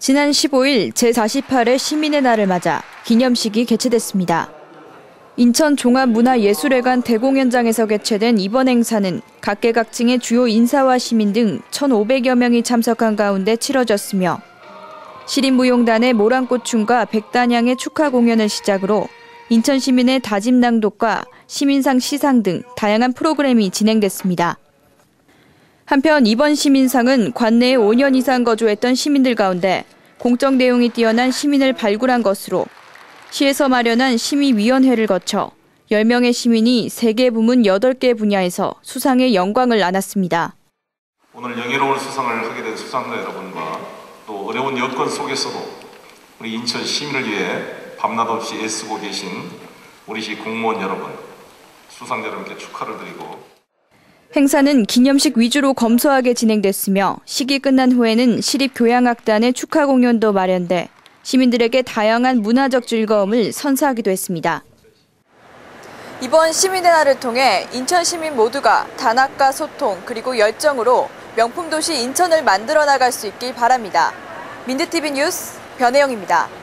지난 15일 제48회 시민의 날을 맞아 기념식이 개최됐습니다. 인천 종합문화예술회관 대공연장에서 개최된 이번 행사는 각계각층의 주요 인사와 시민 등 1,500여 명이 참석한 가운데 치러졌으며 시립무용단의 모란꽃춤과 백단양의 축하 공연을 시작으로 인천 시민의 다짐 낭독과 시민상 시상 등 다양한 프로그램이 진행됐습니다. 한편 이번 시민상은 관내에 5년 이상 거주했던 시민들 가운데 공적 내용이 뛰어난 시민을 발굴한 것으로 시에서 마련한 심의위원회를 거쳐 10명의 시민이 3개 부문 8개 분야에서 수상의 영광을 나눴습니다. 오늘 영예로운 수상을 하게 된 수상자 여러분과 또 어려운 여건 속에서도 우리 인천 시민을 위해 밤낮 없이 애쓰고 계신 우리 시 공무원 여러분, 수상자 여러분께 축하를 드리고 행사는 기념식 위주로 검소하게 진행됐으며 시기 끝난 후에는 시립교향악단의 축하 공연도 마련돼 시민들에게 다양한 문화적 즐거움을 선사하기도 했습니다. 이번 시민의 날을 통해 인천 시민 모두가 단합과 소통 그리고 열정으로 명품 도시 인천을 만들어 나갈 수 있길 바랍니다. 민드TV 뉴스 변혜영입니다.